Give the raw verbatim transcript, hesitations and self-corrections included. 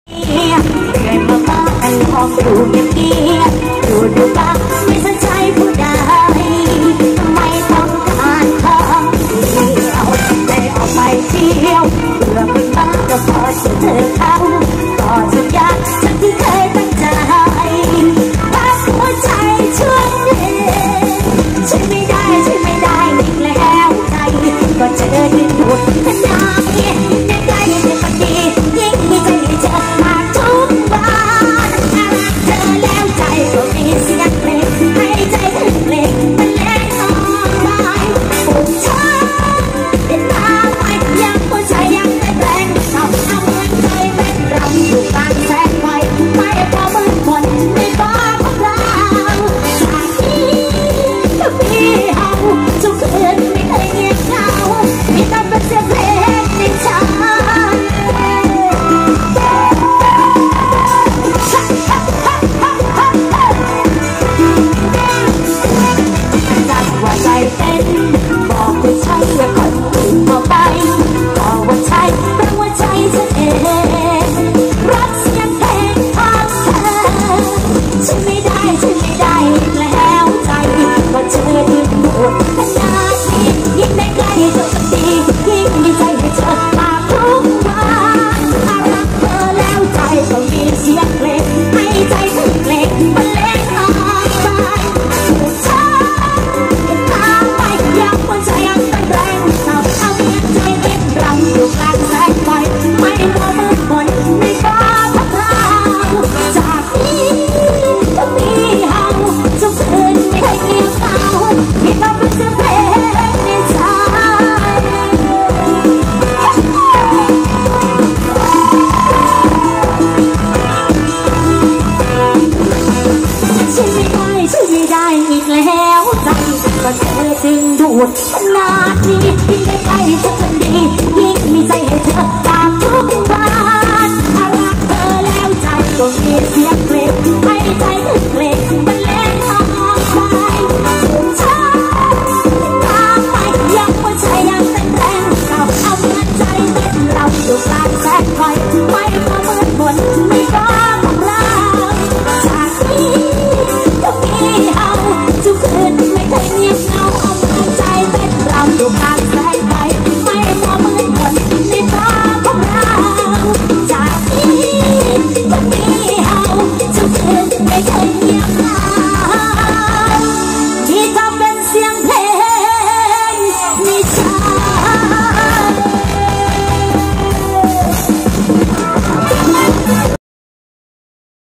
ดูเงียบเงียบดูดูบ้างไม่สนใจผู้ใดไม่ต้องการทางเดียวได้ออกไปเที่ยวเพื่อเพิ่งมาก็พอจะเจอเขาต่อทุกอย่างจากที่เคยตั้งใจถ้าหัวใจช่วยเองใช่ไม่ได้ใช่ไม่ได้อีกแล้วใจก็เจอดึงดูดขนาดนี้ยังไงยังไม่ดียิ่งมีใจให้เจอมาทุกวันเจอแล้วใจก็มีเสียงเพลงให้ใจถึงเพลงมันเล่นออกไปปุ่มช้าติดตามไปยังหัวใจยังไม่แรงเอาเอาเหมือนเคยเป็นเราอยู่กลางแสงไฟไม่พอมืดมนไม่ฟ้าของเราจากนี้ก็มีเฮาทุกคืนไม่เคยเงียบเหงามีแต่เป็นเสียงเพลงในใจใจเต้นบอกว่าใช่และคนอื่นมาไปบอกว่าใช่แปลว่าใจฉันเองรักเสียงเพลงของเธอฉันไม่ได้ฉันไม่ได้แล้วใจก็เจอดึงดูดขนาดนี้ยิ่งได้ใกล้เธอสักทียิ่งมีใจให้เธอมาทุกวันถ้ารักเธอแล้วใจก็มีเสียงเพลงให้ใจถึงเพลงมันเล่นออกไปยังคนใจยังเป็นแรงเราเอาเพียงใจเป็นเราอยู่กลางแสงไฟไม่มัวมืดมนไม่ฟ้าพัดเราจากนี้ก็มีเฮาทุกคืนไม่เคยเงียบเหงาที่ต้องเป็นเสียงเพลงในใจช่วยไม่ได้ช่วยไม่ได้อีกแล้วใจก็เธอดึงดูดขนาดนี้ยิ่งได้ใกล้เธอคนดียิ่งมีใจให้เธอตามทุกวันถ้ารักเธอแล้วใจก็มีเสียง